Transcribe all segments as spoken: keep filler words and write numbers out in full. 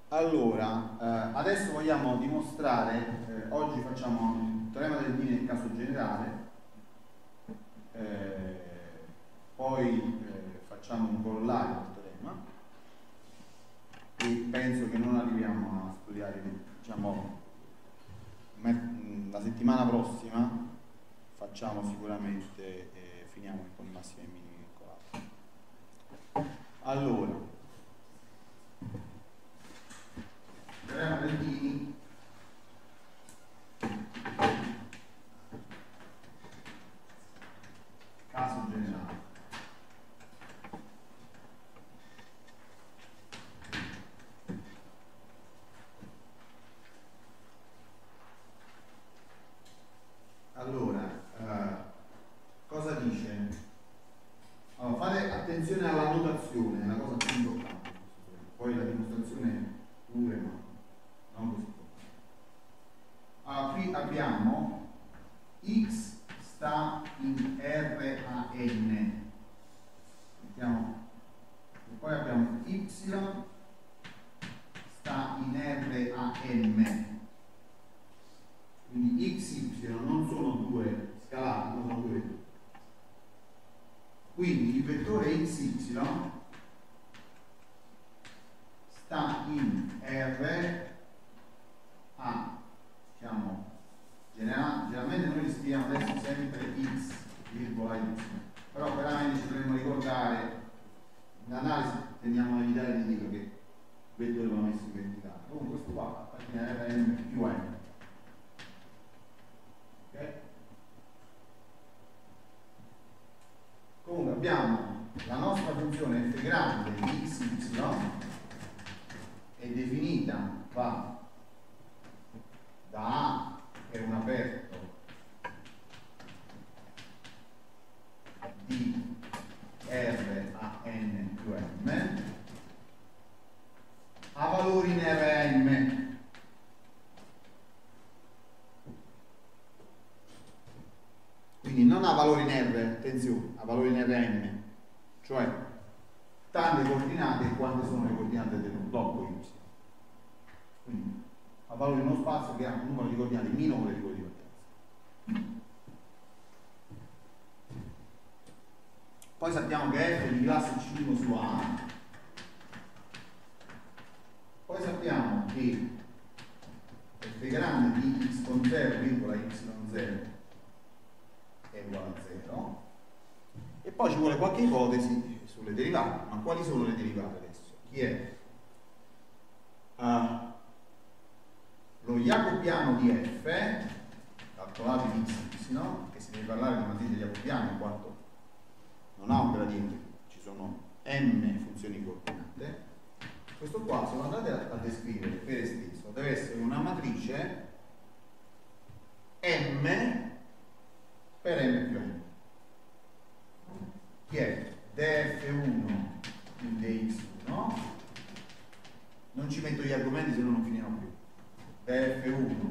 Allora, eh, adesso vogliamo dimostrare, eh, oggi facciamo il teorema del D nel caso generale, eh, poi eh, facciamo un corollario del teorema e penso che non arriviamo a studiare, diciamo, la settimana prossima facciamo sicuramente, eh, finiamo con i massimi e minimi vincolati. Allora, teorema del D caso generale. Allora, eh, cosa dice? Allora, fate attenzione alla notazione, è la cosa più importante. Poi la dimostrazione pure, ma non così. Allora, qui abbiamo x sta in R A N, mettiamo, e poi abbiamo y sta in R A M. Quindi x, y non sono due scalati, non sono due vettori. Quindi il vettore xy sta in R A, diciamo, generalmente noi li scriviamo adesso sempre x, virgola y, però veramente ci dovremmo ricordare, in analisi tendiamo a evitare di dire che il vettore va messo in verticale. Comunque questo qua appartiene a R M più n. Comunque abbiamo la nostra funzione f grande di xy è definita va da A, che è un aperto, di R a n più m, a valori in R M. Quindi non ha valori in R, attenzione, ha valori in R M, cioè tante coordinate quante sono le coordinate del blocco Y. Quindi ha valori in uno spazio che ha un numero di coordinate minimo di partenza. Poi sappiamo che F è di classe C uno su A. Poi sappiamo che F grande di x con zero virgola y zero è uguale a zero, e poi ci vuole qualche ipotesi sulle derivate. Ma quali sono le derivate adesso? Chi è? Uh, lo jacobiano di f, calcolato di x, no? Che si deve parlare di matrice jacobiana in quanto non ha un gradiente, ci sono m funzioni coordinate. Questo qua, se lo andate a, a descrivere per esteso, deve essere una matrice m per m più n, che è d f uno in d x uno, non ci metto gli argomenti se no non finiamo più, d f uno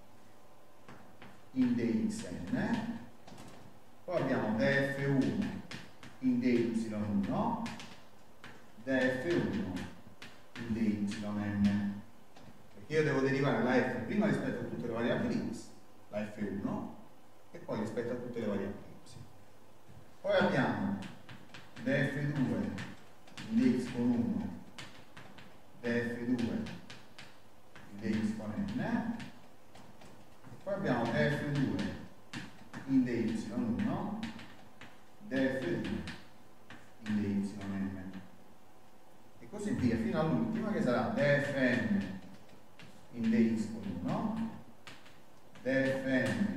in d x n, poi abbiamo d f uno in d y uno, d f uno in d y n, perché io devo derivare la f prima rispetto a tutte le variabili x, la f uno, e poi rispetto a tutte le variabili y. Poi abbiamo d f due in dx con uno, d f due in dx con n, poi abbiamo d f due in dy uno, d f due in dy n, e così via fino all'ultima che sarà d f n in dx con uno, d f n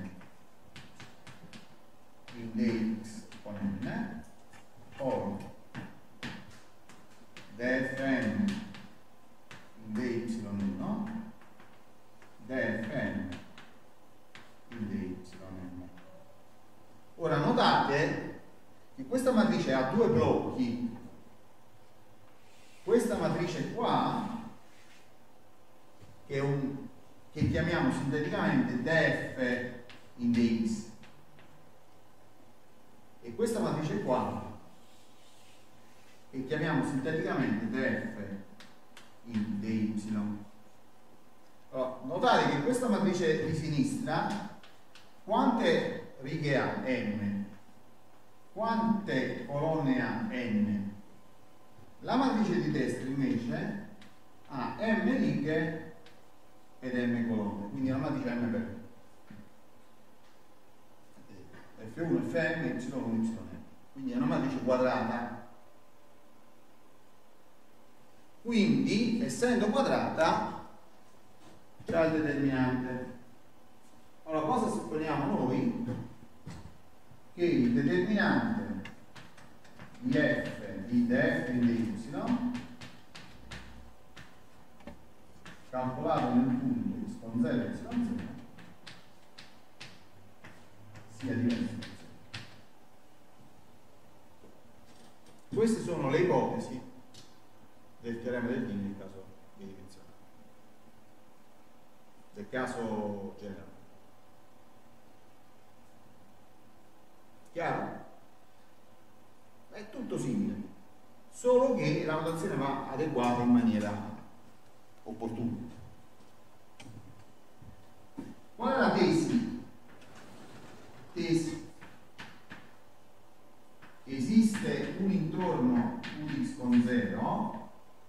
in dx con n, poi dfn in dy uno, dfn in dy n. Ora notate che questa matrice ha due blocchi. Questa matrice qua, che, è un, che chiamiamo sinteticamente df in dx, e questa matrice qua che chiamiamo sinteticamente df in dy. Allora, notate che questa matrice di sinistra quante righe ha? M. Quante colonne ha? N. La matrice di destra invece ha M righe ed M colonne, quindi è una matrice M per F uno, F M, Y uno, Y M. Quindi è una matrice quadrata. Quindi, essendo quadrata, c'è il determinante. Allora, cosa supponiamo noi? Che il determinante di F di df in dy, calcolato nel punto x con zero e y zero, sia diverso. Queste sono le ipotesi del teorema del King nel caso bidimensionale, del caso generale. Chiaro? È tutto simile, solo che la notazione va adeguata in maniera opportuna. Qual è la tesi? Tesi. Esiste un intorno Ux con zero,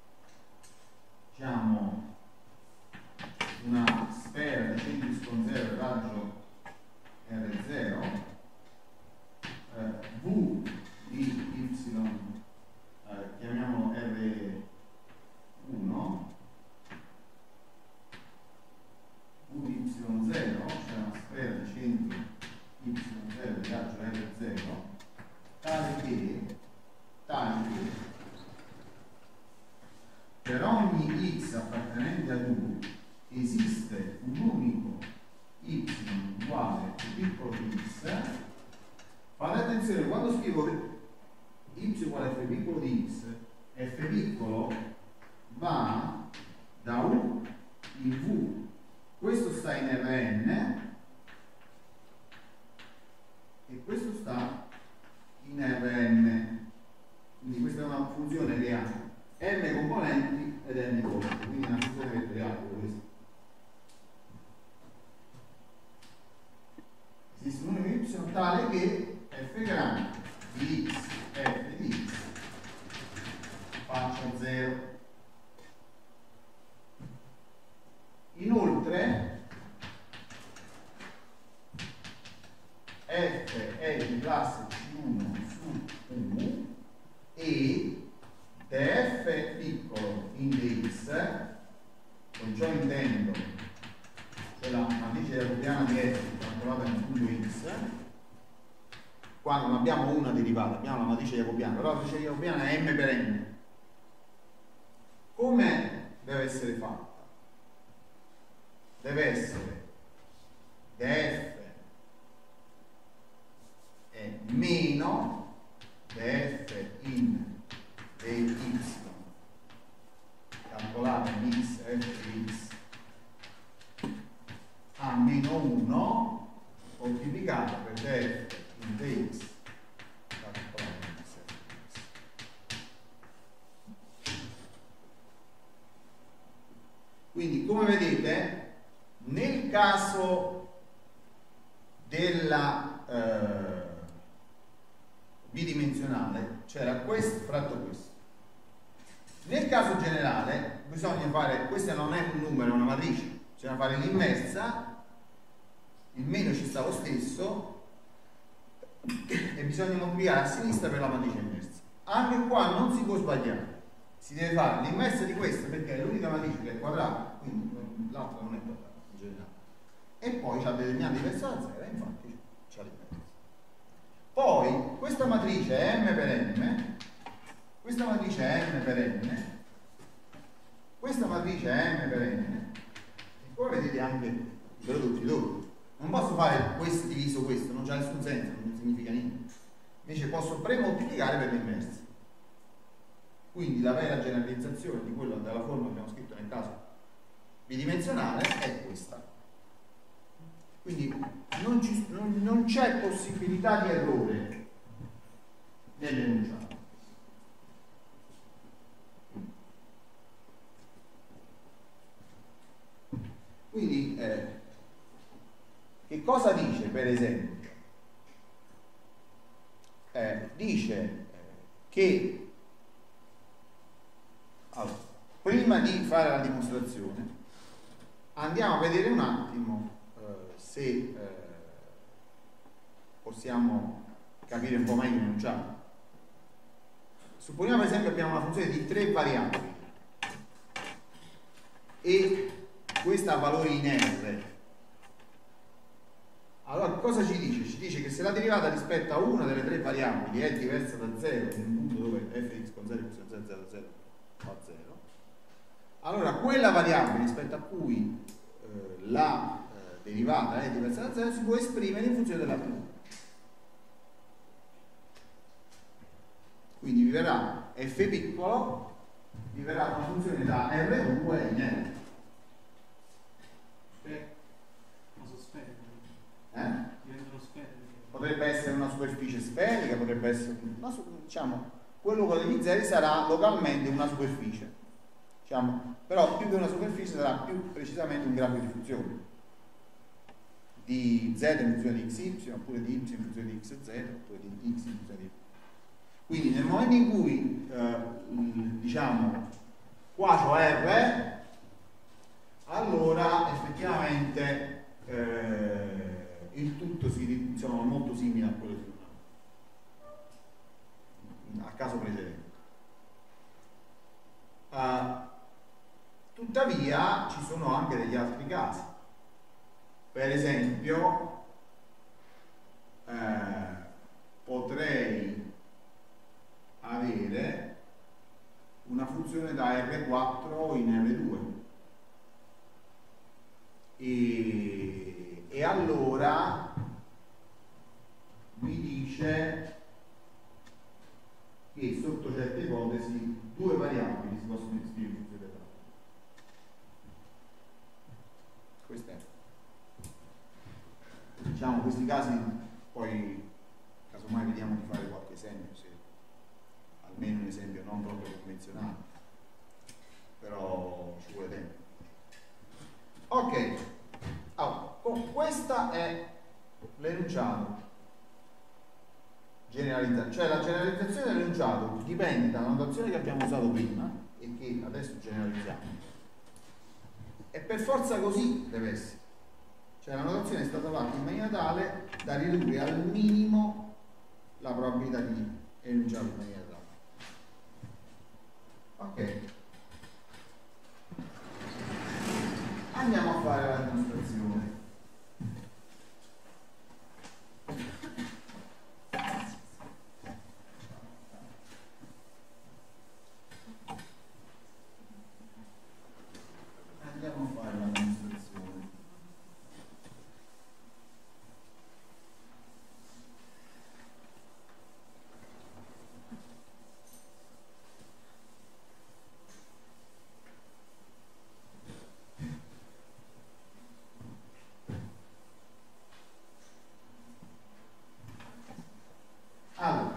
diciamo una sfera di centro X con zero, raggio R zero, eh, V di Y, eh, chiamiamolo R uno, V di Y zero, cioè una sfera di centro Y zero di raggio R zero, tale che, tale che per ogni x appartenente ad U esiste un unico y uguale a piccolo x. Fate attenzione, quando scrivo y uguale a f piccolo di x, f piccolo va da U in V, questo sta in Rn e questo sta in Rn, quindi questa è una funzione che ha m componenti ed n colonne, quindi una funzione vettoriale questa. Esiste un unico y tale che f grande di x, f di x faccia zero. Inoltre f è di classe C uno su U e df piccolo in dx, con ciò intendo cioè la matrice jacobiana di f calcolata nel punto x. Qua non abbiamo una derivata, abbiamo la matrice jacobiana, però la matrice jacobiana è m per n. Come deve essere fatta? Deve essere df è meno df in dy calcolata in x f di x a meno uno moltiplicata per df in dx calcolata in x f di x. Quindi, come vedete, nel caso della eh, bidimensionale c'era questo fratto questo. Nel caso generale bisogna fare, questa non è un numero, è una matrice, bisogna fare l'inversa, il meno ci sta lo stesso e bisogna moltiplicare a sinistra per la matrice inversa. Anche qua non si può sbagliare, si deve fare l'inversa di questa perché è l'unica matrice che è quadrata, quindi l'altra non è quadrata in generale, e poi c'ha determinante diverso da zero, infatti c'ha l'inversa. Poi questa matrice è m per m, questa matrice è m per n, questa matrice è m per n, e poi vedete anche i prodotti dopo. Non posso fare questo diviso questo, non c'ha nessun senso, non significa niente. Invece posso premoltiplicare per l'inversa. Quindi la vera generalizzazione di quello della forma che abbiamo scritto nel caso bidimensionale è questa. Quindi non, ci, non, non c'è possibilità di errore nell'enunciato. cosa dice, per esempio? Eh, dice eh, che allora, prima di fare la dimostrazione andiamo a vedere un attimo eh, se eh, possiamo capire un po' meglio l'enunciato. Supponiamo per esempio che abbiamo una funzione di tre variabili e questa ha valori in R. Allora cosa ci dice? Ci dice che se la derivata rispetto a una delle tre variabili è diversa da zero, in un punto dove f di x con zero, y con zero, zero, zero fa zero, allora quella variabile rispetto a cui eh, la eh, derivata è diversa da zero si può esprimere in funzione della prima. Quindi vi verrà f piccolo, vi verrà una funzione da R due in R. Eh? Ma sono sferiche. Eh? Diventano sferiche. Potrebbe essere una superficie sferica, potrebbe essere una, diciamo, quello con degli zeri sarà localmente una superficie, diciamo, però più che una superficie sarà più precisamente un grafico di funzione di z in funzione di xy, oppure di y in funzione di xz, oppure di x in funzione di y. Quindi nel momento in cui eh, diciamo qua c'ho R, allora effettivamente eh, il tutto si, insomma, è molto simile a quello di a caso precedente. Uh, tuttavia ci sono anche degli altri casi. Per esempio eh, potrei avere una funzione da R quattro in R due e, e allora mi dice che sotto certe ipotesi due variabili si possono esprimere in funzione dell'altra. Questo è. Diciamo questi casi, poi casomai vediamo di fare qualche esempio, se almeno un esempio non proprio convenzionale, però ci vuole tempo. Ok, allora, questa è l'enunciato generalizzato, cioè la generalizzazione dell'enunciato dipende dalla notazione che abbiamo usato prima e che adesso generalizziamo, e per forza così deve essere, cioè la notazione è stata fatta in maniera tale da ridurre al minimo la probabilità di enunciato in maniera tale. Ok, andiamo a fare la dimostrazione. Andiamo a fare la dimostrazione. Allora,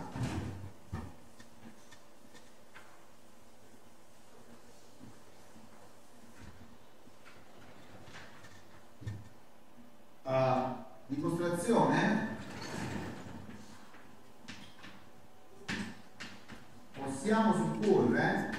uh, dimostrazione, possiamo supporre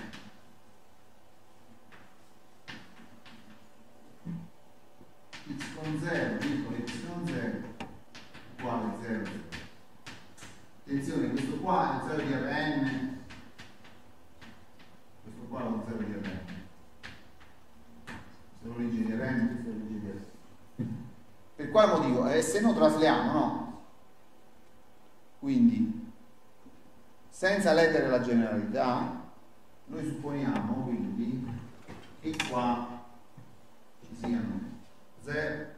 x con zero, piccolo x con zero uguale zero. Attenzione, questo qua è zero di R n, questo qua è lo zero di R n, questa è l'origine di R n, questa è l'origine di R n. Per quale motivo? Eh, se no trasliamo, no? Quindi, senza leggere la generalità, noi supponiamo quindi che qua ci siano zero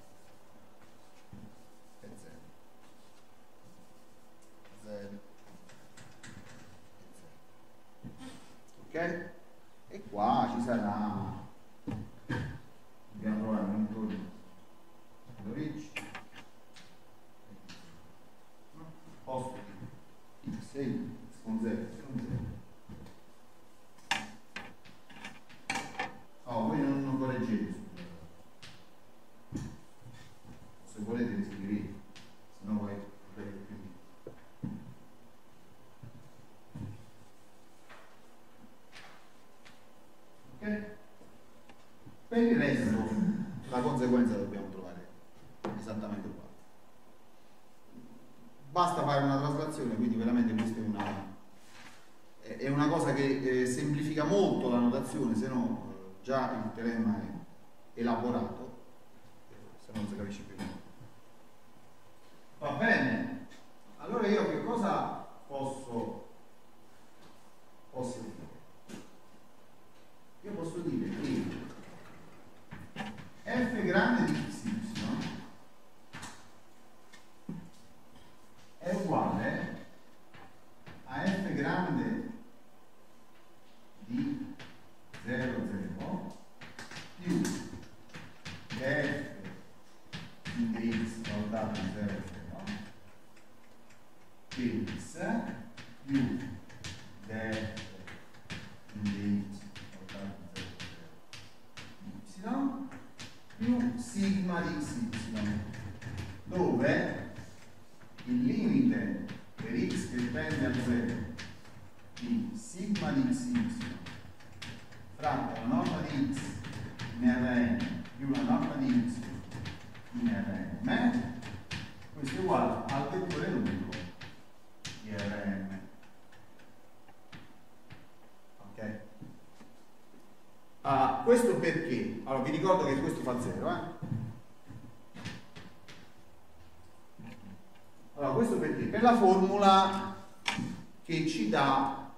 e zero. zero e zero. Ok? E qua ci sarà, dobbiamo trovare un intorno d'origine, posto di x sei con zero, zero. Oh, voi non, non correggete, se volete conseguenza dobbiamo trovare esattamente uguale. Basta fare una traslazione, quindi veramente questa è una, è una cosa che eh, semplifica molto la notazione, se no eh, già il teorema è elaborato, se non si capisce più niente. Va bene? Allora io che cosa posso, posso dire? Io posso dire che f grande di xy è uguale a f grande di zero zero più f in dx valutato in zero zero dx più df in dx valutato in zero zero y più sigma di xy, dove il limite per x che tende a zero di sigma di xy fratto la norma di x in Rn più la norma di y in Rm, questo è uguale al vettore unico di Rm. Ok? Ah, questo perché? Allora vi ricordo che questo fa zero, eh? Allora, questo perché? Per la formula che ci dà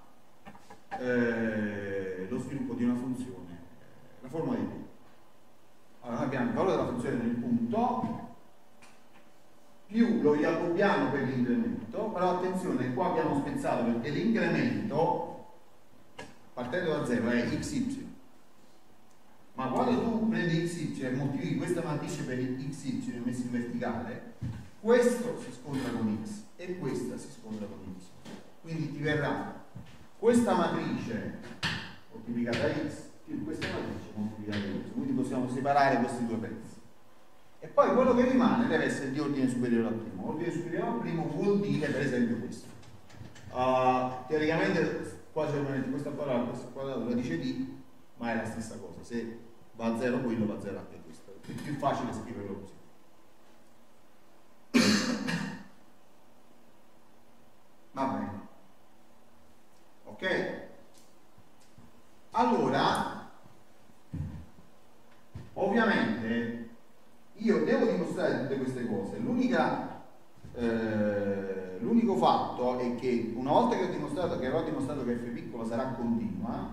eh, lo sviluppo di una funzione, la formula di P. Allora, noi abbiamo il valore della funzione nel punto, più lo riaggrupiamo per l'incremento, però attenzione, qua abbiamo spezzato perché l'incremento, partendo da zero, è xy. Ma quando tu prendi xy e moltiplichi questa matrice per xy messo in verticale, questo si scontra con x e questa si scontra con y. Quindi ti verrà questa matrice moltiplicata da x più questa matrice moltiplicata da y. Quindi possiamo separare questi due pezzi. E poi quello che rimane deve essere di ordine superiore al primo. Ordine superiore al primo vuol dire per esempio questo. Uh, teoricamente qua c'è veramente questa parola, questa quadratura dice d, ma è la stessa cosa. Se va a zero quello, va a zero anche questo. È più facile scriverlo così. Va bene. Ok? Allora, ovviamente io devo dimostrare tutte queste cose. L'unica eh, l'unico fatto è che una volta che ho dimostrato che avrò dimostrato che f piccola sarà continua,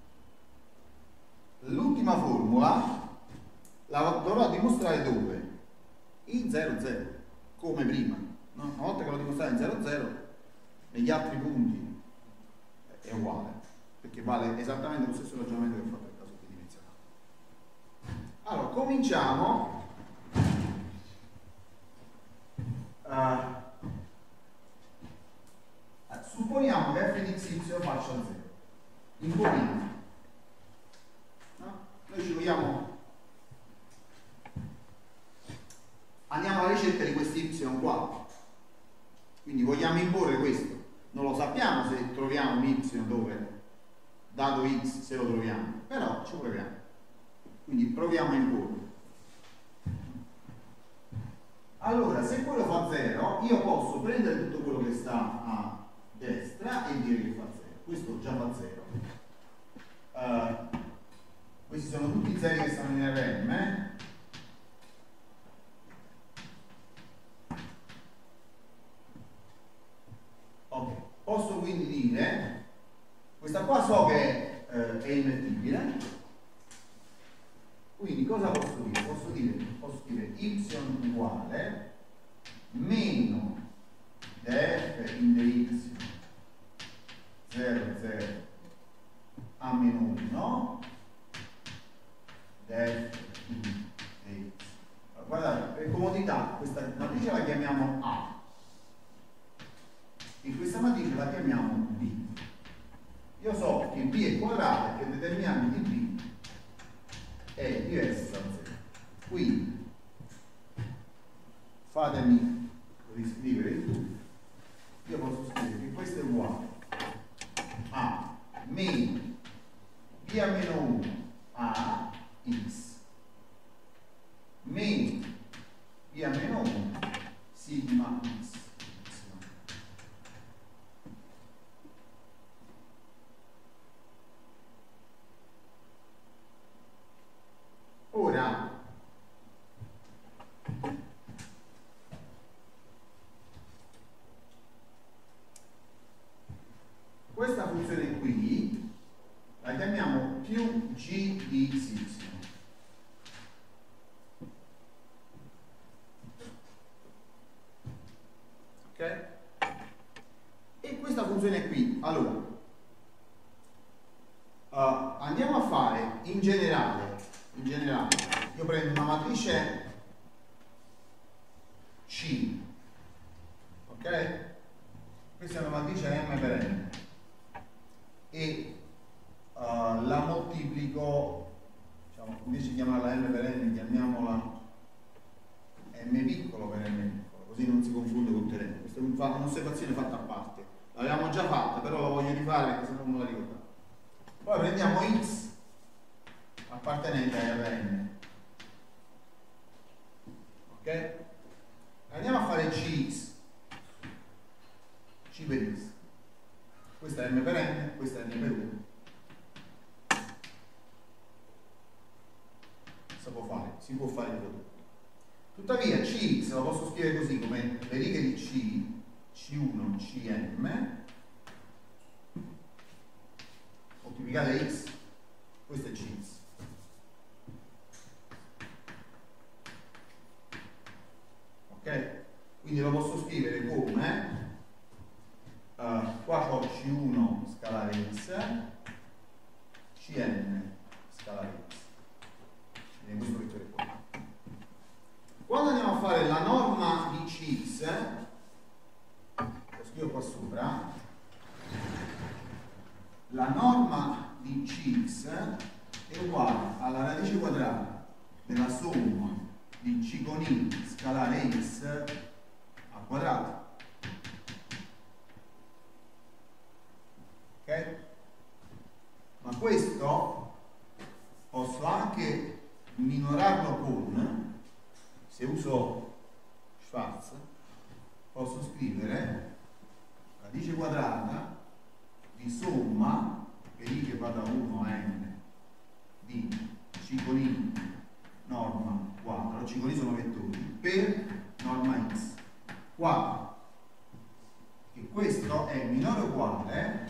l'ultima formula la dovrò dimostrare dove? In zero zero, come prima, no? Una volta che l'ho dimostrato in zero zero, negli altri punti è uguale, perché vale esattamente lo stesso ragionamento che ho fatto nel caso bidimensionale. Allora, cominciamo. Uh, supponiamo che f di xy faccia zero. Imponiamo. No? Noi ci vogliamo. Andiamo alla ricerca di questi y qua. Quindi vogliamo imporre questo. Non lo sappiamo se troviamo un y dove, dato x, se lo troviamo, però ci proviamo. Quindi proviamo a imporre. Allora, se quello fa zero, io posso prendere tutto quello che sta a destra e dire che fa zero. Questo già fa zero. Uh, questi sono tutti i zeri che stanno in R M. Eh? Ok, posso quindi dire, questa qua so che eh, è invertibile, quindi cosa posso dire? Posso dire, posso dire y uguale meno df in dx zero zero a meno uno df in dx. Allora, guardate, per comodità questa matrice la chiamiamo A e questa matrice la chiamiamo B. Io so che B è quadrata e che il determinante di B è diverso da zero. Quindi fatemi riscrivere il tutto. Io posso scrivere che questo è uguale a meno B a meno uno a x Uh, andiamo a fare in generale, in generale, io prendo una matrice C, ok? Questa è una matrice M per N e uh, la moltiplico, diciamo, invece di chiamarla M per N, chiamiamola M piccolo per N piccolo, così non si confonde con terreno. Questa è un'osservazione fatta a parte, l'avevamo già fatta, però la voglio rifare perché se no non me la ricordavo. Poi prendiamo X appartenente a R N, ok? Andiamo a fare C X, C per X, questa è M per N, questa è N per uno. Si può fare, si può fare il prodotto. Tuttavia C X lo posso scrivere così come le righe di C, C uno, C M, moltiplicate X, questo è C X. Ok? Quindi lo posso scrivere come uh, qua ho C uno scalare X, C M scalare X. Quindi questo vettore qua. Quando andiamo a fare la norma di C X, lo scrivo qua sopra, la norma di C X è uguale alla radice quadrata della somma di C con I scalare X al quadrato. Ok? Ma questo posso anche minorarlo con, se uso Schwarz, posso scrivere radice quadrata di somma che I che va da uno a n di C con I norma quadro, C con I sono vettori, per norma X quadro, che questo è minore o uguale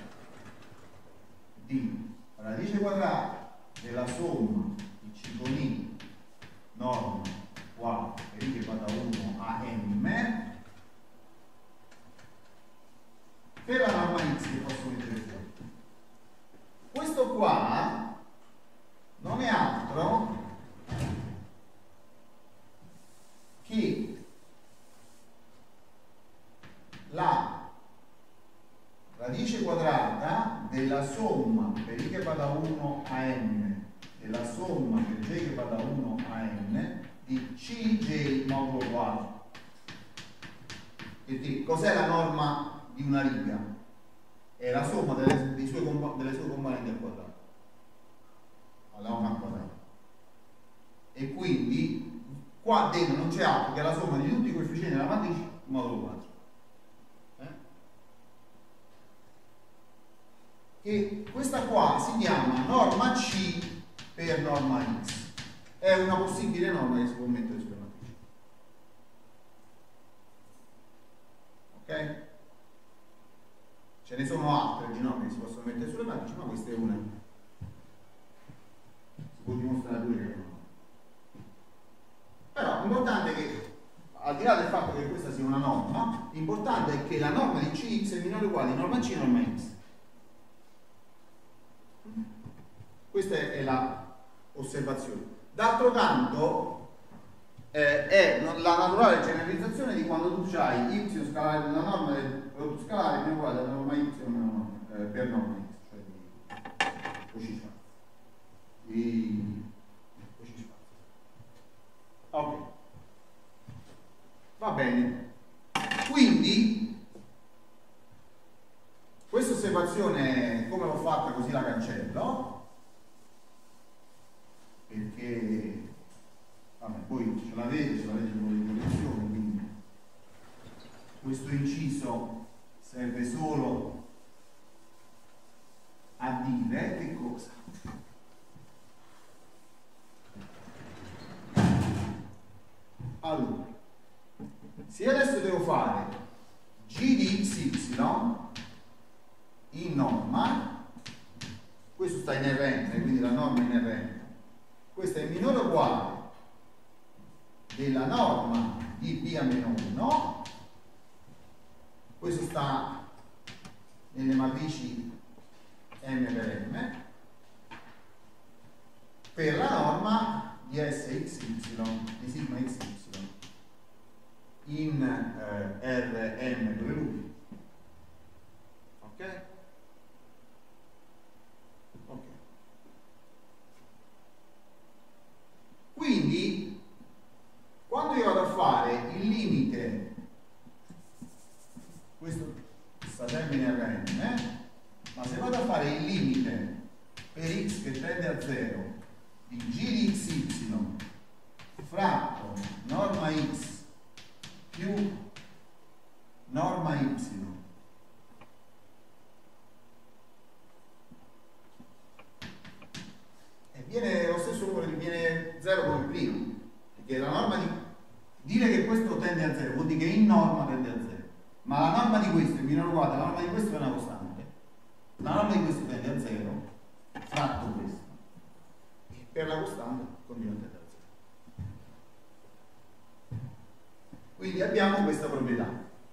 di radice quadrata della somma di C con I norma quadro per I che va da uno a m per la norma X che posso mettere fuori. Questo qua non è altro che la radice quadrata della somma per I che va da uno a n della somma per J che va da uno a n di C J modulo quadro. Quindi cos'è la norma di una riga? È la somma delle, dei sue, delle sue componenti al quadrato, alla norma al quadrato. E quindi qua dentro non c'è altro che la somma di tutti i coefficienti della matrice modulo quattro. Eh? E questa qua si chiama norma C per norma X. È una possibile norma che si può mettere sulle matrici. Ok? Ce ne sono altre di norme che si possono mettere sulle matrici, ma questa è una. Si può dimostrare pure che è una. Però l'importante è che, al di là del fatto che questa sia una norma, l'importante è che la norma di C X è minore o uguale di norma C e norma X. Questa è la osservazione. D'altro canto eh, è la naturale generalizzazione di quando tu hai y scalare della norma del prodotto scalare è uguale alla norma y eh, per norma x, cioè di Cauchy Schwarz. Di Cauchy Schwarz. Ok. Va bene. Quindi questa osservazione, come l'ho fatta, così la cancello. Perché vabbè, poi ce l'avete, ce l'avete con le correzioni, quindi questo inciso serve solo a dire che cosa? Allora, se adesso devo fare G di X Y in norma, questo sta in R N, quindi la norma è in R N. Questa è minore o uguale della norma di B a meno uno, questo sta nelle matrici M per M, di Sxy, di sigma xy, in eh, Rm dove lui. Ok? Ok. Quindi, quando io vado a fare il limite, questo sta termine Rm, eh? Ma se vado a fare il limite per x che tende a zero di g di xy fratto norma x più norma y e viene lo stesso numero, viene zero come prima, perché la norma di dire che questo tende a zero vuol dire che in norma tende a zero, ma la norma di questo è minore o uguale, la norma di questo è una costante, la norma di questo tende a zero fratto questo, e per la costante continua a tendere a zero. Quindi abbiamo questa proprietà.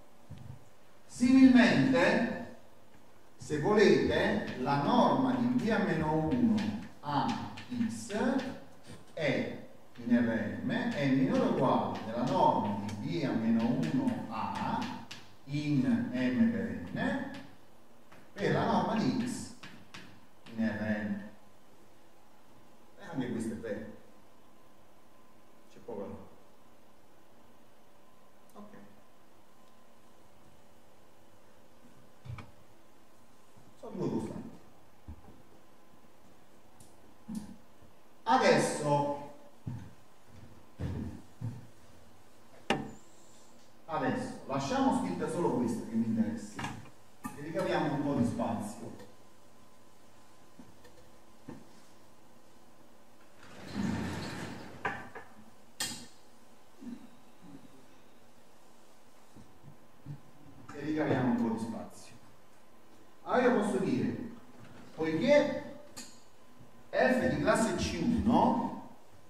Similmente, se volete, la norma di b a meno uno a x è in Rm è minore o uguale della norma di b a meno uno a in m per n per la norma di x in Rn. E anche questo è vero. C'è poco da fare. Ok. Sono due costanti. Adesso, adesso lasciamo scritta solo questa che mi interessa e ricaviamo un po' di spazio. E ricaviamo un po' di spazio. Allora io posso dire, poiché f di classe C uno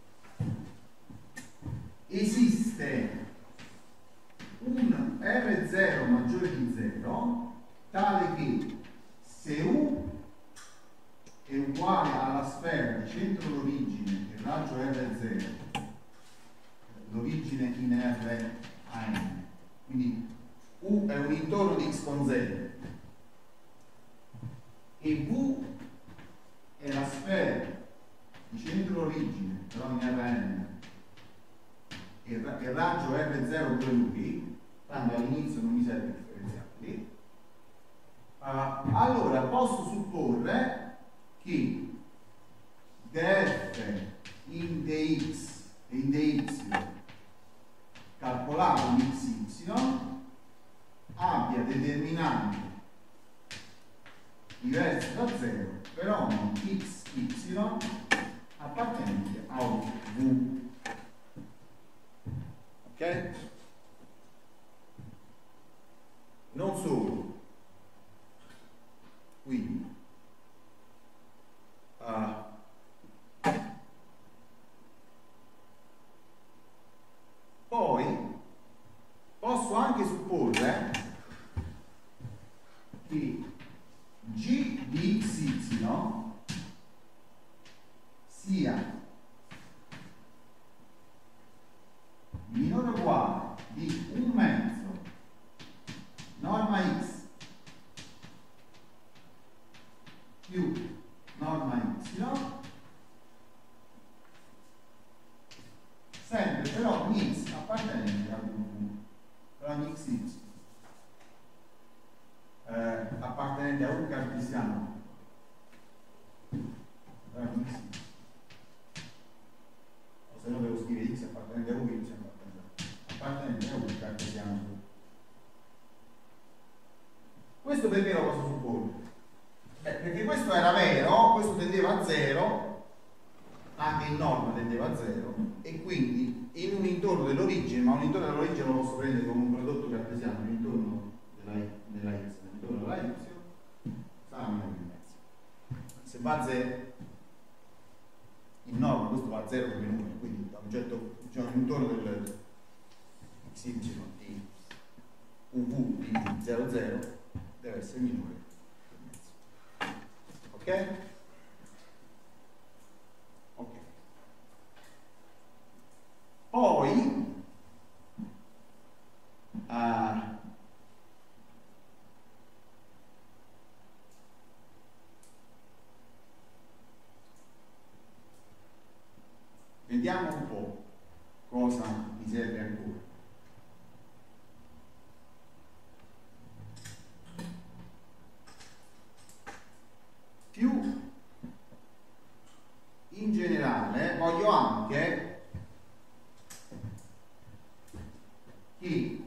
esiste un R zero maggiore di zero tale che se U è uguale alla sfera di centro d'origine e raggio R zero, l'origine in R a n, quindi U è un intorno di x con z e V è la sfera di centro d'origine però in Rn e il raggio R zero pure lui, tanto all'inizio non mi serve differenziarli, uh, allora posso supporre che df in dx e in dy calcolato in xy abbia determinanti diversi da zero per ogni xy appartenente a un V. Ok? Non solo. Quindi uh, poi posso anche supporre che g di xy sia minore o uguale di un mezzo norma x più norma y, sempre però ogni x appartenente ad un V, per ogni xy eh, appartenente a un cartesiano per ogni xy, o se no devo scrivere x appartenente a un y appartenente a un cartesiano. Questo perché lo posso supporre? Eh, perché questo era vero, questo tendeva a zero, anche in norma tendeva a zero, e quindi in un intorno dell'origine, ma un intorno dell'origine lo posso prendere come un prodotto cartesiano, un intorno della, della x, l'intorno della y, sarà meno di mezzo. Se va a zero, in norma questo va a zero come numero, quindi da un certo, diciamo, intorno del xy di uv di zero zero deve essere minore di mezzo. Ok? Ok. vediamo un po' cosa mi serve ancora. Più in generale voglio anche che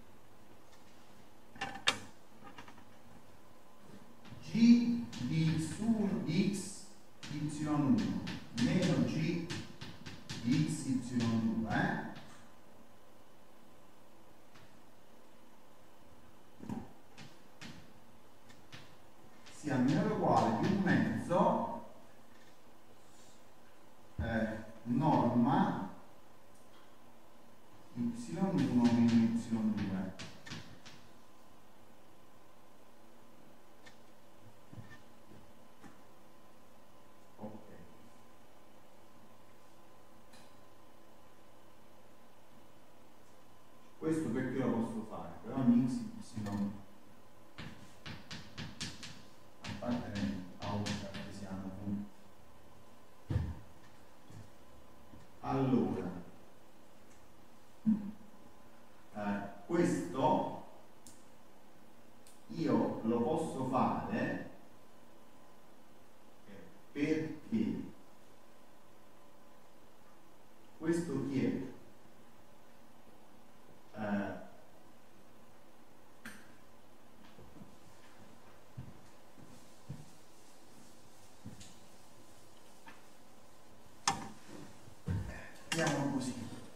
G di x uno di x y uno meno G di x y due eh? sia minore o uguale di un mezzo eh, norma y uno meno y due. Ok. Questo perché lo posso fare? Per ogni x, y appartenente a un cartesiano punto. Allora, eh, questo io lo posso fare perché questo chi è? Eh, Andiamo così.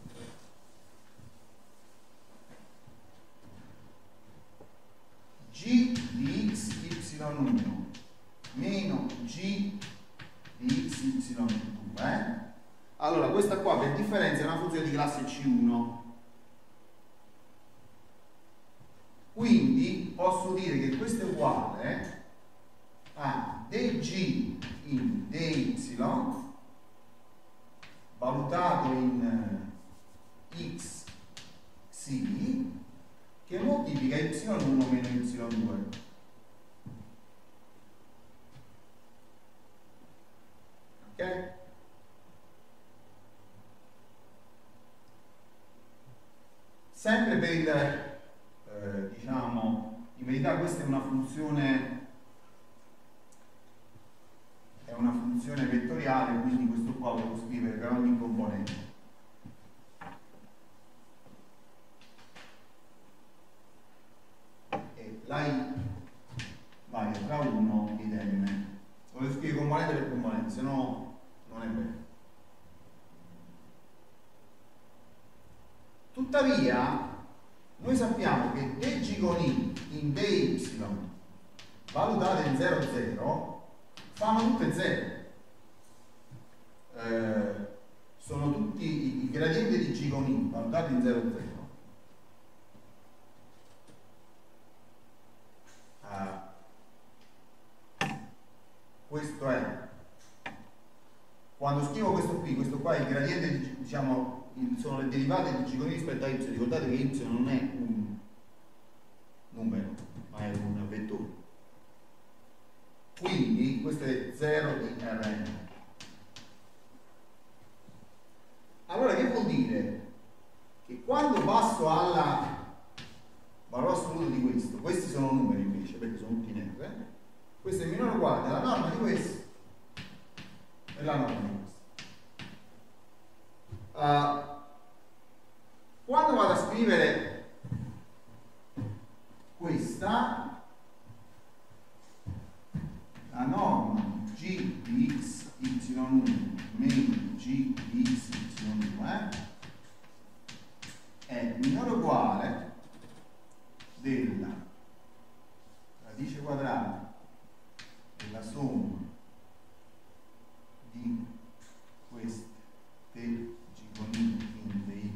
G di x y uno meno G di x y due. Eh? Allora, questa qua per differenza è una funzione di classe C uno. Quindi posso dire che questo è uguale a dg in dy valutato in x xi che moltiplica y uno meno y due. Ok? Sempre per il eh, diciamo, in verità questa è una funzione è una funzione vettoriale, quindi questo qua lo devo scrivere per ogni componente. E la i varia tra uno ed n. Lo devo scrivere componente per componente, se no non è vero. Tuttavia, noi sappiamo che dg con i in dy valutate in zero zero fanno tutte zero. Eh, sono tutti i, i gradienti di g con i valutati in zero zero. Eh, questo è quando scrivo questo qui, questo qua è il gradiente di, diciamo, il, sono le derivate di g con i rispetto a y. Ricordate che y non è un numero, ma è un vettore. Quindi questo è zero di Rn. Allora che vuol dire? Che quando passo alla valore assoluto di questo, questi sono numeri invece, perché sono tutti in R, questo è minore o uguale alla norma di questo e la norma di questo. Uh, quando vado a scrivere questa, la norma g di x y uno meno g di x y due è minore o uguale della radice quadrata della somma di queste del g con i in dy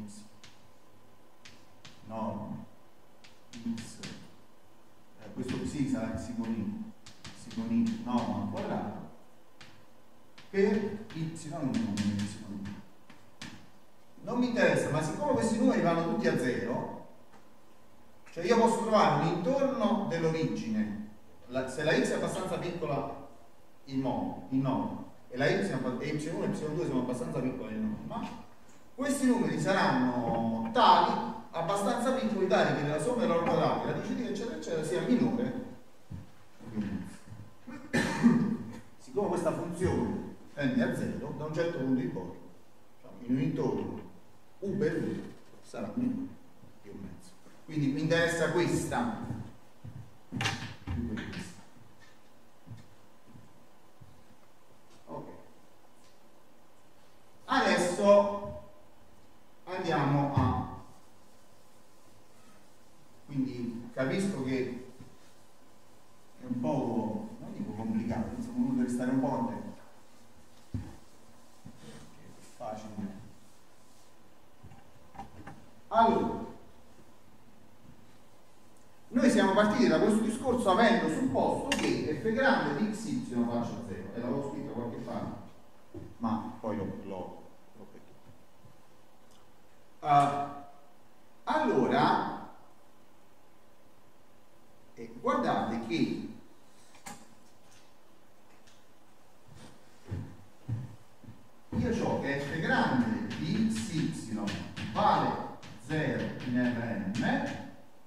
norma x, eh, questo sì sarà x con i con i norma al quadrato per y uno meno y due. Non mi interessa, ma siccome questi numeri vanno tutti a zero, cioè io posso trovare un intorno dell'origine, se la x è abbastanza piccola in modo, in norma, e la y e y uno e y due sono abbastanza piccoli in norma, questi numeri saranno tali, abbastanza piccoli, tali che la somma dei loro quadrati, la radice eccetera eccetera sia minore di un mezzo. Siccome questa funzione tende a zero, da un certo punto in poi, in un intorno u per u sarà minore di un mezzo. Quindi mi interessa questa più che questa. Ok. Adesso andiamo a, quindi capisco che è un po', non dico complicato, insomma uno deve stare un po' attento. È facile. Allora, noi siamo partiti da questo discorso avendo supposto che f grande di xy faccia zero, e l'avevo scritto qualche parte, ma poi l'ho l'ho uh, allora eh, guardate che io ho che f grande di xy vale zero in Rn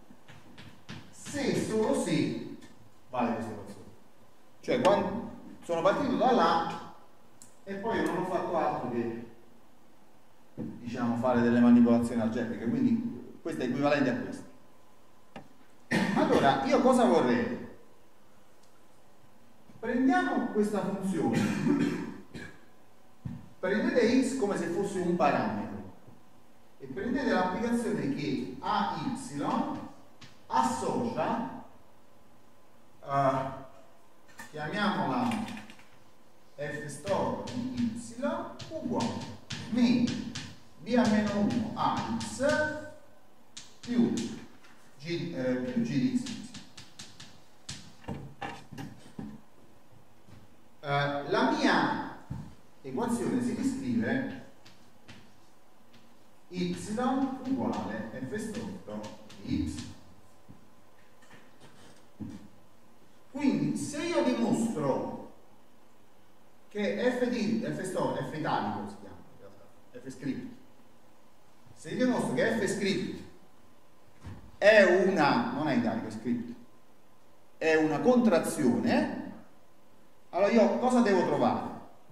se solo se vale questa equazione. Cioè quando sono partito da là e poi io non ho fatto altro che, diciamo, fare delle manipolazioni algebriche, quindi questo è equivalente a questo. Allora io cosa vorrei? Prendiamo questa funzione, prendete x come se fosse un parametro e prendete l'applicazione che a y associa, uh, chiamiamola f stor di y uguale meno b a meno uno a x più g, eh, più g di xy. Uh, la mia equazione si riscrive y uguale f stor di y. Quindi se io dimostro che f di f stor, f italico si chiama in realtà, f script, se io dimostro che f script è una, non è italico, è script, è una contrazione, allora io cosa devo trovare?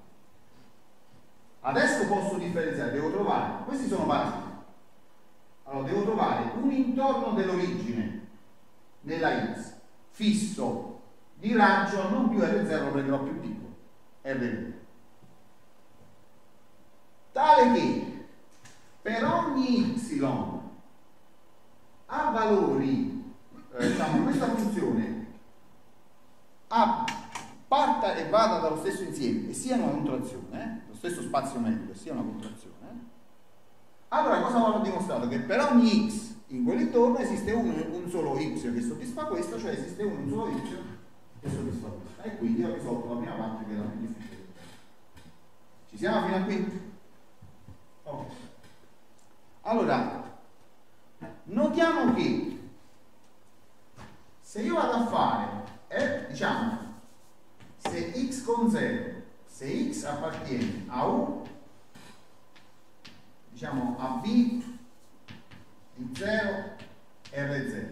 Adesso posso differenziare, devo trovare, questi sono parametri, allora devo trovare un intorno dell'origine nella x fisso di raggio non più R zero, lo prenderò più piccolo, R uno, tale che per ogni y a valori, eh, diciamo, questa funzione a parta e vada dallo stesso insieme e sia una contrazione, eh, lo stesso spazio metrico e sia una contrazione, allora cosa avevo dimostrato? Che per ogni x in quell'intorno esiste un, un solo y che soddisfa questo, cioè esiste un, un solo y che soddisfa questo, e quindi ho risolto la prima parte che era più difficile. Ci siamo fino a qui? Ok. Allora notiamo che se io vado a fare eh, diciamo se x con zero, se x appartiene a u, diciamo a b di zero R zero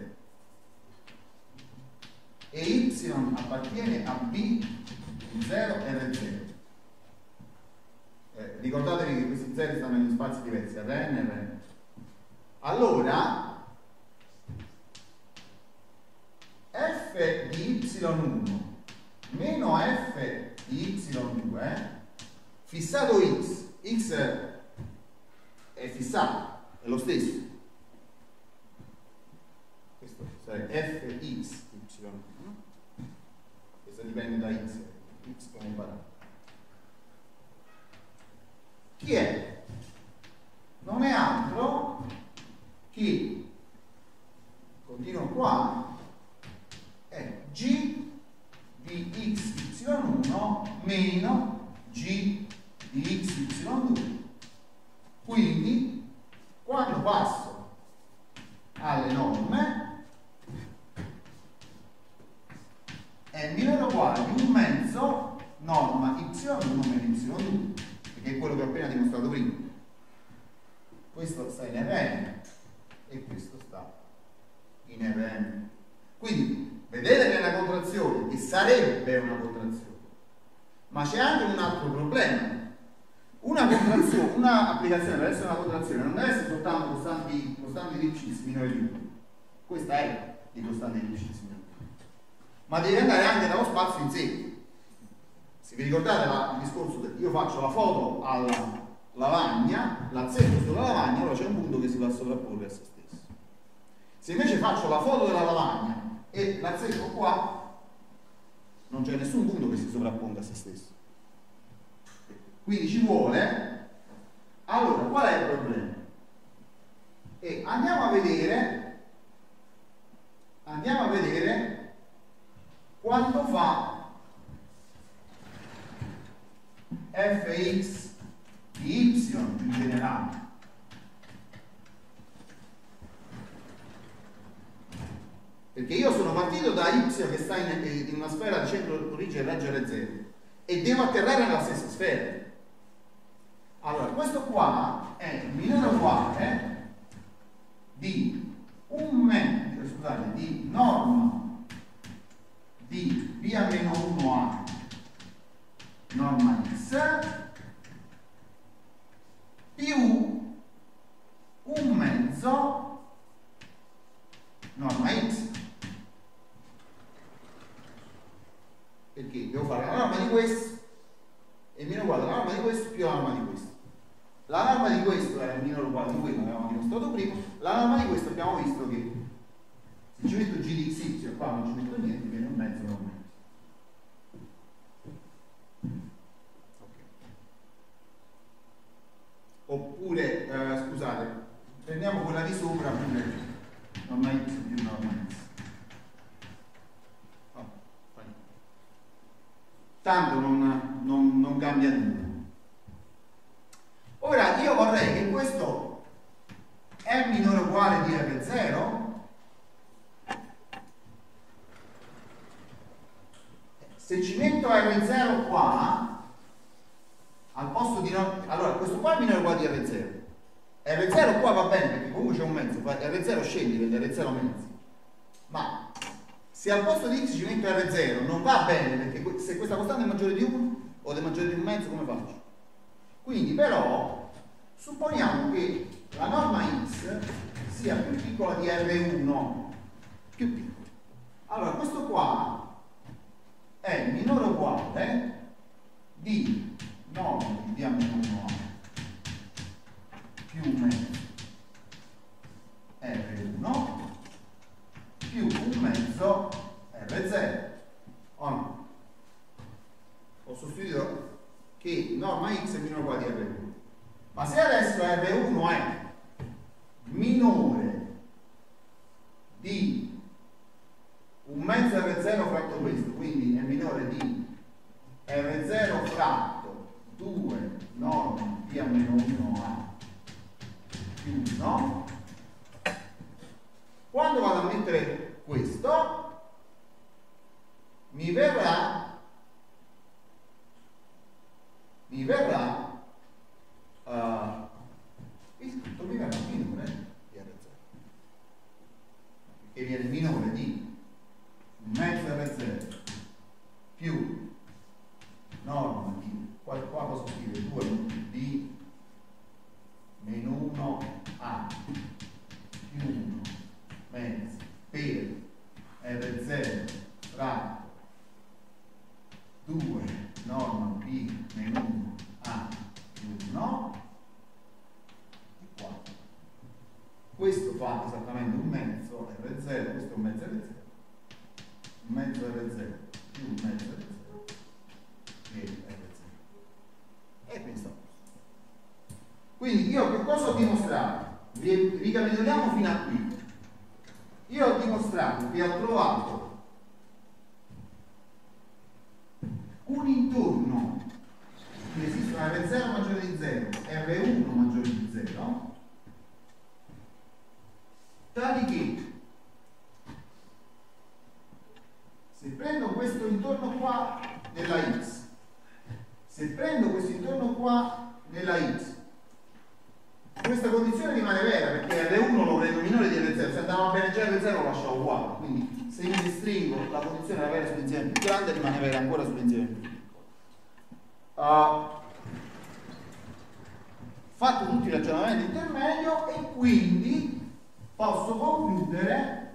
e y appartiene a b di zero R zero, eh, ricordatevi che questi zeri stanno in spazi diversi, Rn e Rn. Allora f di y uno meno f di y due fissato x, x è fissato, è lo stesso, questo sarebbe fx y uno, questo dipende da x, x come parametro. Chi è? Non è altro che, continuo qua, è g di x y uno meno g di x y due. Quindi quando passo alle norme è minore o uguale di un mezzo norma y y uno meno y due, perché è quello che ho appena dimostrato prima. Questo sta in R n e questo sta in R n. Quindi vedete che è una contrazione, che sarebbe una contrazione, ma c'è anche un altro problema. Una contrazione, una applicazione per essere una contrazione non deve essere soltanto costanti, costanti di x minore di uno. Questa è di costante di x minore di uno, ma deve andare anche dallo spazio in sé. Se vi ricordate la, il discorso che io faccio la foto alla lavagna, l'azzecco sulla lavagna, allora c'è un punto che si va a sovrapporre a se stesso. Se invece faccio la foto della lavagna e l'azzecco qua, non c'è nessun punto che si sovrapponga a se stesso. Quindi ci vuole. Allora, qual è il problema? E andiamo a vedere andiamo a vedere quanto fa fx di y in generale. Perché io sono partito da y che sta in, in una sfera di centro origine raggio R zero e devo atterrare nella stessa sfera. Allora, questo qua è minore o uguale di un mezzo, scusate, di norma di b a meno uno a norma x più un mezzo norma x. Perché devo fare la norma di questo e meno uguale alla norma di questo più la norma di questo. La norma di questo era minore o uguale di quello che avevamo dimostrato prima. La norma di questo abbiamo visto che se ci metto g di xy qua non ci metto niente, viene un mezzo norma x. Okay. Oppure eh, scusate, prendiamo quella di sopra pure norma x più norma x. Oh, tanto non, non, non cambia nulla. Ora io vorrei che questo è minore o uguale di R zero. Se ci metto R zero qua al posto di no, allora questo qua è minore o uguale di R zero. R zero qua va bene perché comunque c'è un mezzo, R zero scende per R zero mezzi. Ma se al posto di x ci metto R zero non va bene perché se questa costante è maggiore di uno o è maggiore di un mezzo, come faccio? Quindi però supponiamo che la norma x sia più piccola di R uno, più piccola. Allora questo qua è minore o uguale di norma di b a meno uno a più un mezzo R uno più un mezzo R zero. O no? Ho sostituito che norma x è minore o uguale di R uno. Ma se adesso R uno è minore di un mezzo R zero fratto questo, quindi è minore di R zero fratto due norma b a meno uno a più uno, quando vado a mettere questo mi verrà mi verrà Uh, il scritto mi verrà minore di R zero, che viene minore di un mezzo R zero più norma di qua, qua posso scrivere due b meno uno a più uno mezzo per R zero fratto due norma b meno uno a uno e qua. Questo fa esattamente un mezzo R zero, questo è un mezzo R zero, un mezzo R zero più un mezzo R zero e R zero. E quindi sta. Quindi io che cosa ho dimostrato? Ricapitoliamo fino a qui. Io ho dimostrato che ho trovato un intorno esiste una R zero maggiore di zero, R uno maggiore di zero, tali che se prendo questo intorno qua della x, se qua nella x. Questa condizione rimane vera perché R uno lo prendo minore di R zero, se andava bene già R zero lo lasciavo uguale, quindi se io restringo la condizione era vera sull'insieme più grande rimane vera ancora sull'insieme più piccolo. Uh, fatto tutti i ragionamenti intermedio e quindi posso concludere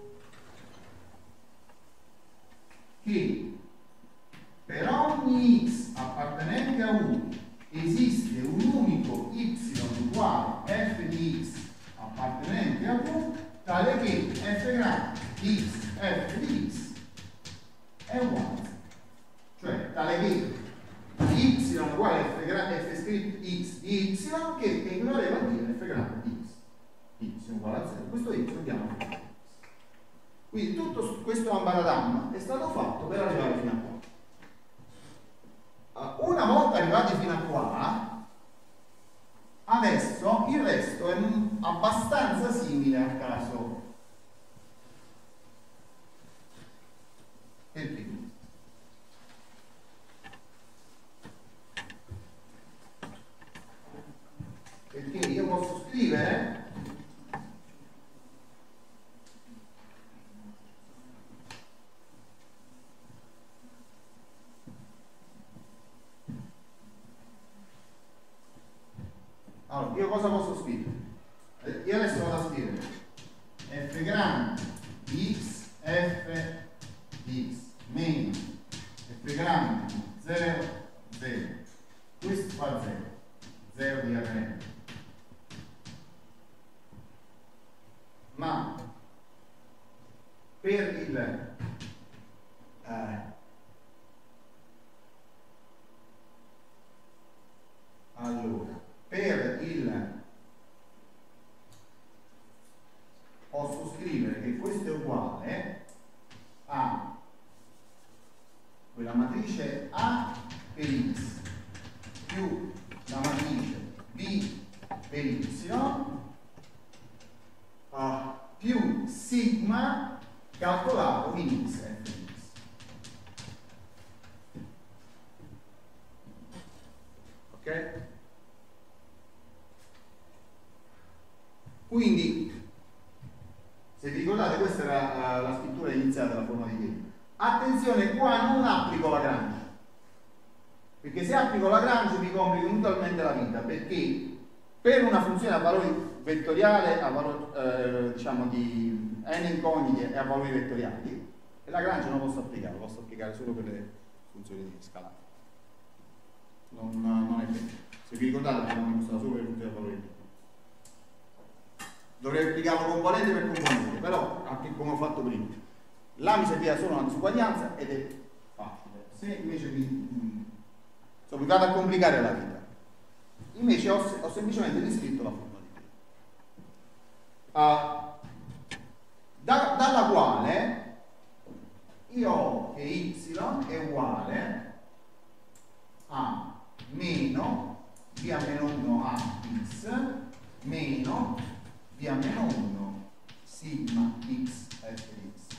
che per ogni x appartenente a U esiste un unico y uguale f di x appartenente a V tale che f grande di x f di x è uguale a zero. Cioè tale che y uguale f grande f scritto x di y che equivaleva a dire f grande di x. Y uguale a zero. Questo y lo chiamo f. Quindi tutto questo ambaradam è stato fatto per arrivare fino a qua. Una volta arrivati fino a qua, adesso il resto è abbastanza simile al caso. Perché? Perché io posso scrivere allora, io cosa posso scrivere? Io adesso vado a scrivere f grande di x f di x meno f grande zero zero, questo fa zero, zero di R n, ma per il eh, allora per il posso scrivere che questo è uguale a quella matrice A per x più la matrice B per y uh, più sigma calcolato in x f di x. Ok? Quindi, se vi ricordate, questa era la, la scrittura iniziale della forma di Taylor. Attenzione, qua non applico Lagrange, perché se applico Lagrange mi complico totalmente la vita, perché per una funzione a valori vettoriale, a valori, eh, diciamo di n incogniti e a valori vettoriali, Lagrange non posso applicare, lo posso applicare solo per le funzioni di scalare. Non, non è vero. Se vi ricordate, abbiamo mostrato solo le funzioni a valori vettoriali. Dovrei applicarlo componente per componente, però anche come ho fatto prima. Là mi serviva solo una disuguaglianza ed è facile. Se invece mi, insomma, mi vado a complicare la vita, invece ho, ho semplicemente riscritto la forma di Taylor. Uh, da, dalla quale io ho che y è uguale a meno b a meno uno a x meno b a meno uno sigma x f di x.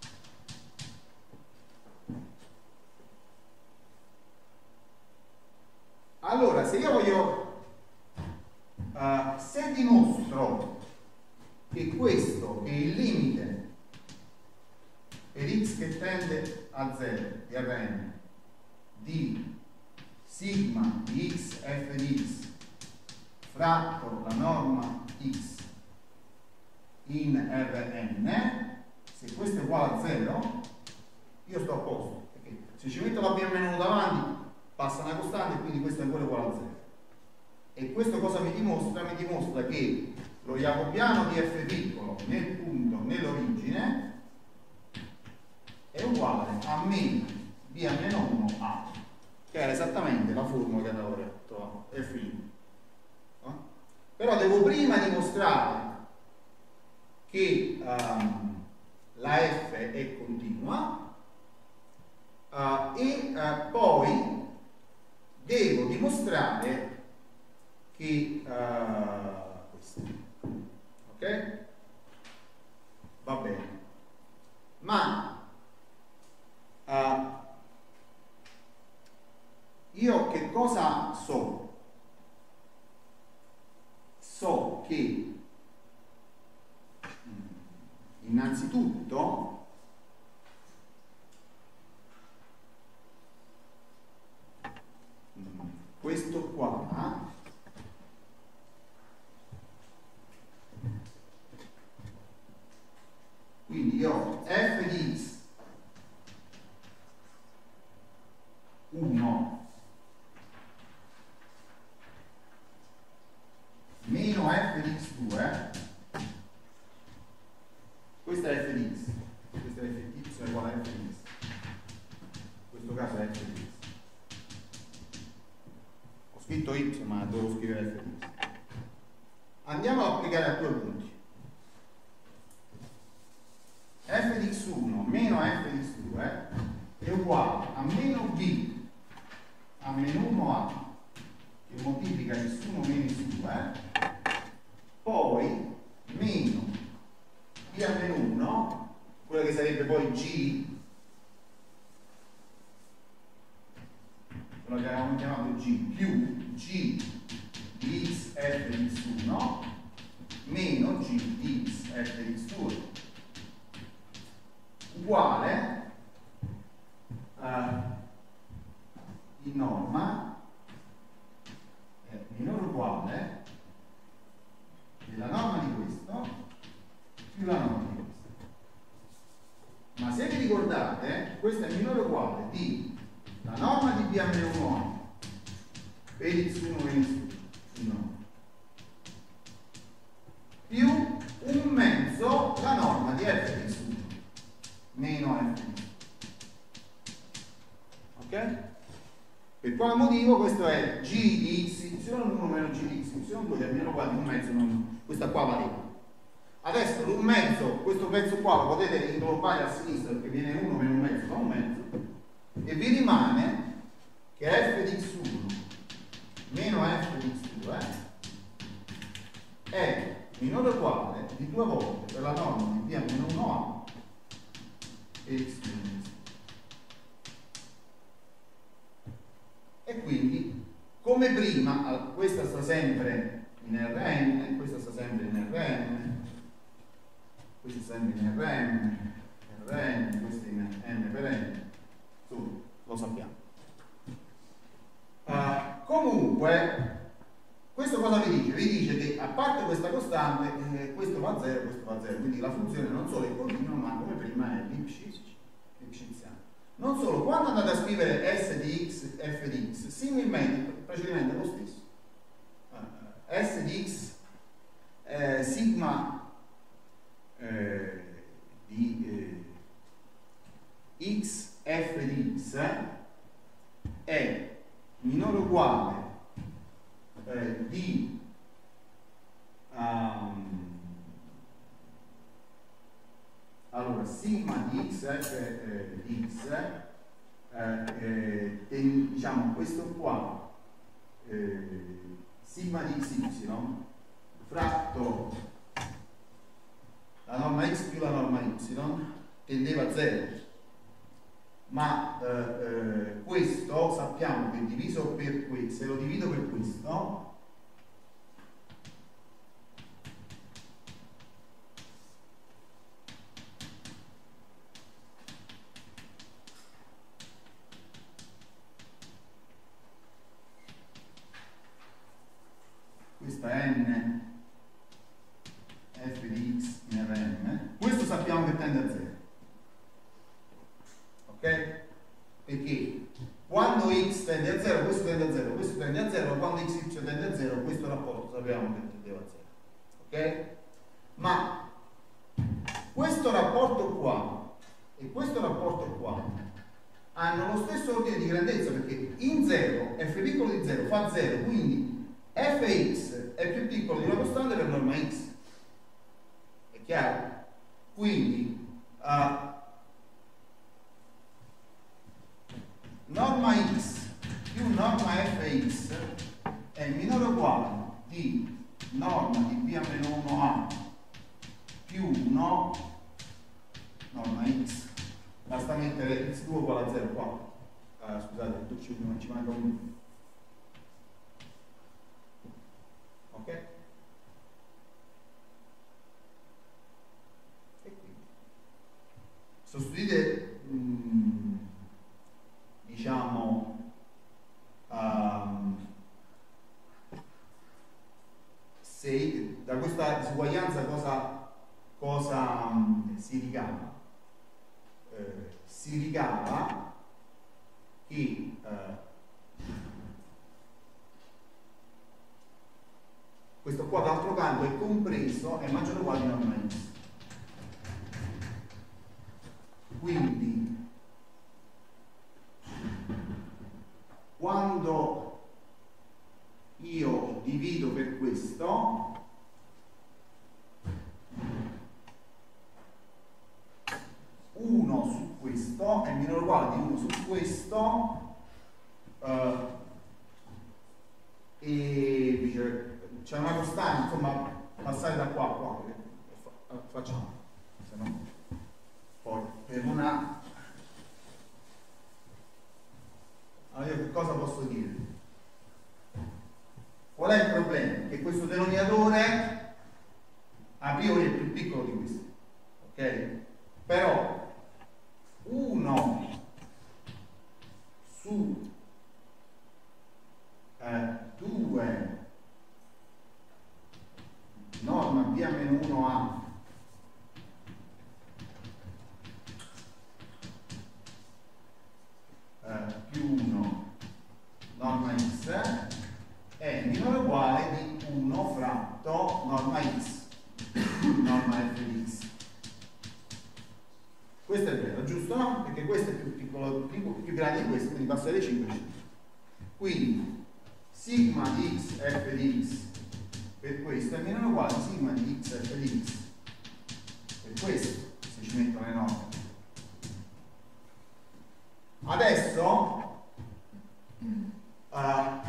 Allora, se io voglio uh, se dimostro che questo è il limite per x che tende a zero di R n di sigma di x f di x fratto la norma x in R n, se questo è uguale a zero, io sto a posto, perché se ci metto la b meno uno davanti passa una costante e quindi questo è ancora uguale a zero. E questo cosa mi dimostra? Mi dimostra che lo jacobiano di f piccolo nel punto, nell'origine, è uguale a meno b a meno uno a, che era esattamente la formula che avevo detto f in. No? Però devo prima dimostrare che um, la f è continua uh, e uh, poi devo dimostrare che uh, questo, ok? Va bene, ma uh, io che cosa so? innanzitutto questo qua quindi io ho f di x uno meno f di x due, questo è f di x, questo è f di x è uguale a f di x, in questo caso è f di x, ho scritto y ma devo scrivere f di x. Andiamo ad applicare a due punti. F di x uno meno f di x due è uguale a meno b a meno uno a che moltiplica x uno meno x due, poi meno b a meno uno, quella che sarebbe poi g, quella che avevamo chiamato g, più g di x f di x uno meno g di x f di x due uguale uh, in norma è minore o uguale della norma di questo più la norma di questo. Ma se vi ricordate, questo è minore o uguale di la norma di b a meno uno per x uno meno x due più un mezzo la norma di f di x uno meno f di x. Ok? Per quale motivo? Questo è g di x y uno meno g di x y due che è meno uguale di un mezzo, non, questa qua valeva. Adesso l'un mezzo, questo pezzo qua lo potete inglobare a sinistra perché viene uno meno un mezzo da un mezzo e vi rimane che f di x uno meno f di x due è minore o uguale di due volte per la norma di b a meno uno a e x meno x. E quindi come prima questa sta sempre in Rn, questa sta sempre in Rn, questa sta sempre in Rn, Rn, questa in n per n, insomma lo sappiamo. Uh, comunque questo cosa vi dice? Vi dice che a parte questa costante eh, questo va a zero, questo va a zero, quindi la funzione non solo è continua ma come prima è lipschitziana. Non solo, quando andate a scrivere s di x, f di x, similmente, il procedimento è lo stesso. Uh, s di x eh, sigma eh, di eh, x f di x è minore o uguale eh, di um, allora sigma di x f eh, di x eh, eh, ten, diciamo questo qua eh, sigma di xy fratto la norma x più la norma y tendeva a zero, ma eh, eh, questo sappiamo che diviso per questo, se lo divido per questo questa è n f di x in Rn, questo sappiamo che tende a zero, ok? Perché quando x tende a zero questo tende a zero, questo tende a zero, quando xy tende a zero questo rapporto sappiamo che tendeva a zero, ok? Ma questo rapporto qua e questo rapporto qua hanno lo stesso ordine di grandezza perché in zero f piccolo di zero fa zero, quindi fx è più piccolo di una costante per norma x, è chiaro? Quindi uh, norma x più norma fx è minore o uguale di norma di b a meno uno a più uno norma x, basta mettere x due uguale a zero qua, uh, scusate, non ci manca un minuto. Ok? E quindi disuguaglianza cosa, cosa mh, si ricava? Eh, si ricava che eh, questo qua d'altro canto è compreso, è maggiore o uguale di norma x. Quindi quando io divido per questo, uno su questo è minore o uguale di uno su questo, eh, e c'è una costante, insomma, passare da qua a qua, facciamo, se no poi per una... Allora io che cosa posso dire? Qual è il problema? Che questo denominatore a priori è più piccolo di questo, ok? Però uno su eh, due norma B a meno uno A eh, più uno norma X è minore o uguale di uno fratto norma X norma F di X. Questo è vero, giusto? No? Perché questo è più piccolo, più, più grande di questo, quindi passa dai cinque. Quindi sigma di x f di x per questo è minore o uguale a sigma di x f di x per questo, se ci mettono le norme. Adesso uh,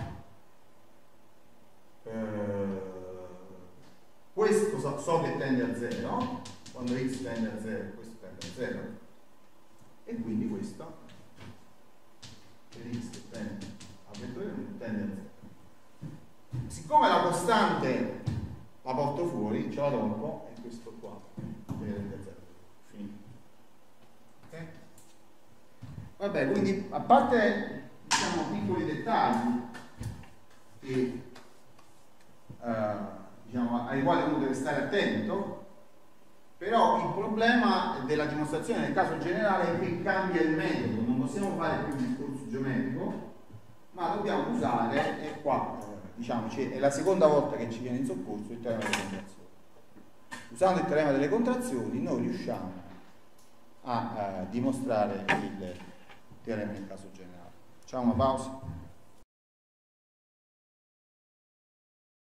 uh, questo so, so che tende a zero, quando x tende a zero, questo tende a zero, e quindi questo per x che tende a vettore tende a zero. Siccome la costante la porto fuori, ce la tolgo, e questo qua tende a zero. Finito. Ok? Vabbè, quindi a parte diciamo piccoli dettagli che uh, diciamo, ai quali uno deve stare attento, però il problema della dimostrazione nel caso generale è che cambia il metodo, non possiamo fare più il discorso geometrico, ma dobbiamo usare, e qua eh, diciamo è la seconda volta che ci viene in soccorso il teorema delle contrazioni. Usando il teorema delle contrazioni noi riusciamo a, a dimostrare il teorema nel caso generale. Facciamo una pausa.